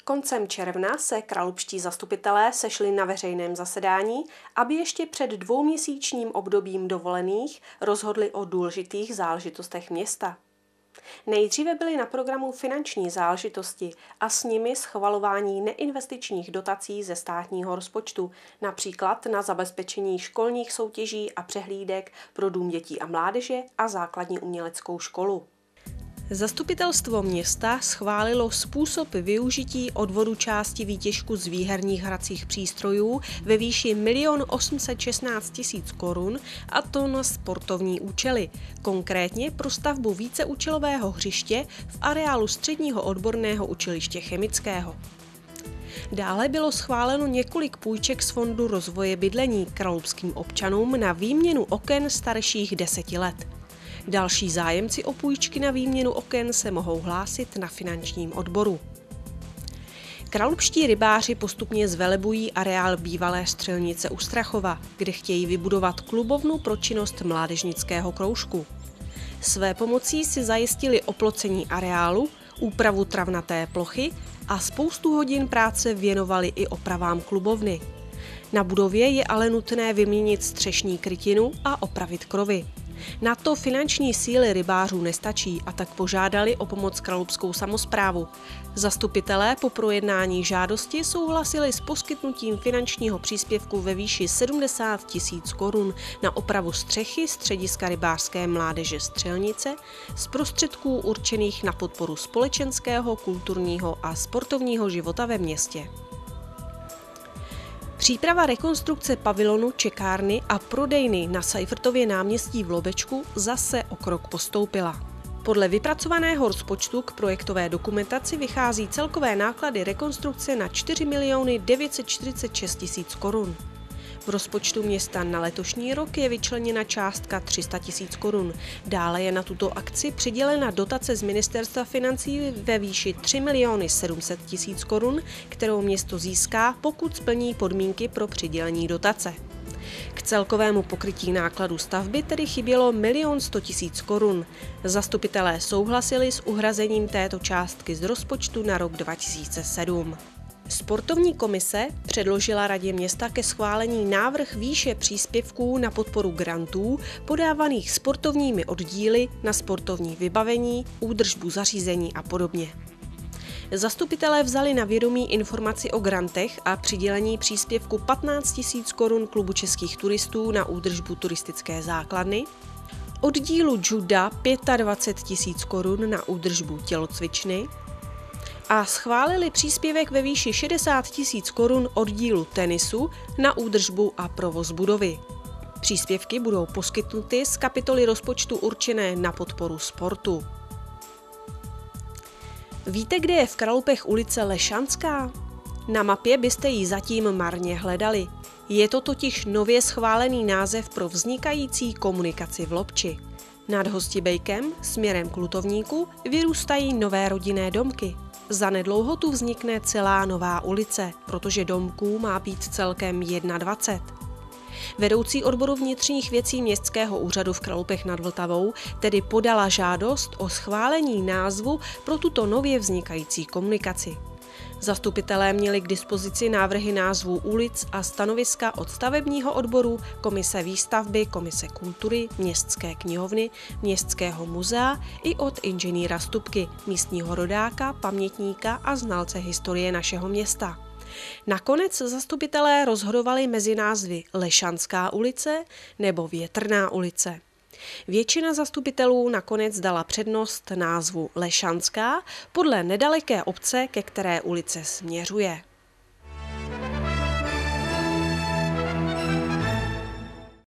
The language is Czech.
Koncem června se kralupští zastupitelé sešli na veřejném zasedání, aby ještě před dvouměsíčním obdobím dovolených rozhodli o důležitých záležitostech města. Nejdříve byly na programu finanční záležitosti a s nimi schvalování neinvestičních dotací ze státního rozpočtu, například na zabezpečení školních soutěží a přehlídek pro Dům dětí a mládeže a základní uměleckou školu. Zastupitelstvo města schválilo způsob využití odvodu části výtěžku z výherních hracích přístrojů ve výši 1 816 000 korun, a to na sportovní účely, konkrétně pro stavbu víceúčelového hřiště v areálu Středního odborného učiliště chemického. Dále bylo schváleno několik půjček z Fondu rozvoje bydlení kralupským občanům na výměnu oken starších 10 let. Další zájemci o půjčky na výměnu oken se mohou hlásit na finančním odboru. Kralupští rybáři postupně zvelebují areál bývalé střelnice u Strachova, kde chtějí vybudovat klubovnu pro činnost mládežnického kroužku. Své pomocí si zajistili oplocení areálu, úpravu travnaté plochy a spoustu hodin práce věnovali i opravám klubovny. Na budově je ale nutné vyměnit střešní krytinu a opravit krovy. Na to finanční síly rybářů nestačí a tak požádali o pomoc kralupskou samosprávu. Zastupitelé po projednání žádosti souhlasili s poskytnutím finančního příspěvku ve výši 70 000 korun na opravu střechy střediska rybářské mládeže Střelnice z prostředků určených na podporu společenského, kulturního a sportovního života ve městě. Příprava rekonstrukce pavilonu, čekárny a prodejny na Seifertově náměstí v Lobečku zase o krok postoupila. Podle vypracovaného rozpočtu k projektové dokumentaci vychází celkové náklady rekonstrukce na 4 946 000 korun. V rozpočtu města na letošní rok je vyčleněna částka 300 000 korun. Dále je na tuto akci přidělena dotace z Ministerstva financí ve výši 3 700 000 korun, kterou město získá, pokud splní podmínky pro přidělení dotace. K celkovému pokrytí nákladů stavby tedy chybělo 1 100 000 korun. Zastupitelé souhlasili s uhrazením této částky z rozpočtu na rok 2007. Sportovní komise předložila radě města ke schválení návrh výše příspěvků na podporu grantů podávaných sportovními oddíly na sportovní vybavení, údržbu zařízení a podobně. Zastupitelé vzali na vědomí informaci o grantech a přidělení příspěvku 15 000 korun Klubu českých turistů na údržbu turistické základny, oddílu juda 25 000 korun na údržbu tělocvičny a schválili příspěvek ve výši 60 000 korun oddílu tenisu na údržbu a provoz budovy. Příspěvky budou poskytnuty z kapitoly rozpočtu určené na podporu sportu. Víte, kde je v Kralupech ulice Lešanská? Na mapě byste ji zatím marně hledali. Je to totiž nově schválený název pro vznikající komunikaci v Lobči. Nad Hostibejkem směrem k Lutovníku vyrůstají nové rodinné domky. Zanedlouho tu vznikne celá nová ulice, protože domků má být celkem 21. Vedoucí odboru vnitřních věcí Městského úřadu v Kralupech nad Vltavou tedy podala žádost o schválení názvu pro tuto nově vznikající komunikaci. Zastupitelé měli k dispozici návrhy názvů ulic a stanoviska od stavebního odboru, komise výstavby, komise kultury, městské knihovny, městského muzea i od inženýra Stupky, místního rodáka, pamětníka a znalce historie našeho města. Nakonec zastupitelé rozhodovali mezi názvy Lešanská ulice nebo Větrná ulice. Většina zastupitelů nakonec dala přednost názvu Lešanská podle nedaleké obce, ke které ulice směřuje.